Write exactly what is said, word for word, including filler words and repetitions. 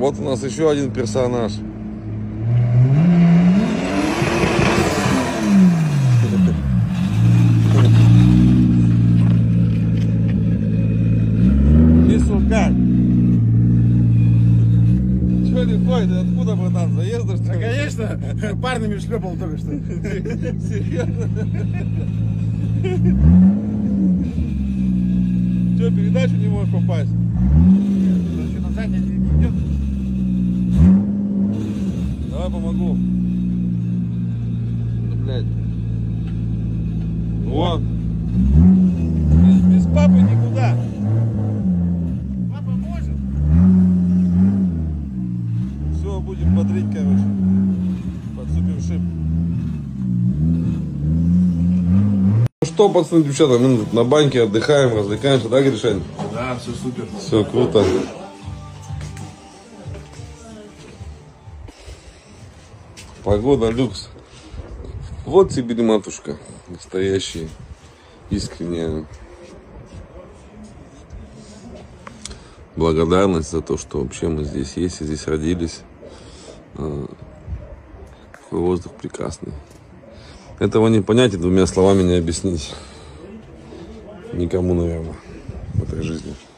Вот у нас еще один персонаж. Как? Чего не ходит? Откуда, братан? Заезда, что ли? Да, конечно, парными шлепал только что. Серьезно? Че, передачу не можешь попасть? Что, на заднее не идет? Давай помогу. Да, блядь. Вот. Без, без папы никуда. Будем бодрить, короче, под супершип. Ну что, пацаны, девчата, мы тут на баньке отдыхаем, развлекаемся, да, Гришань? Да, все супер. Все круто. Погода люкс. Вот тебе и матушка, настоящая, искренняя благодарность за то, что вообще мы здесь есть и здесь родились. Какой воздух прекрасный. Этого не понять и двумя словами не объяснить никому, наверное, в этой жизни.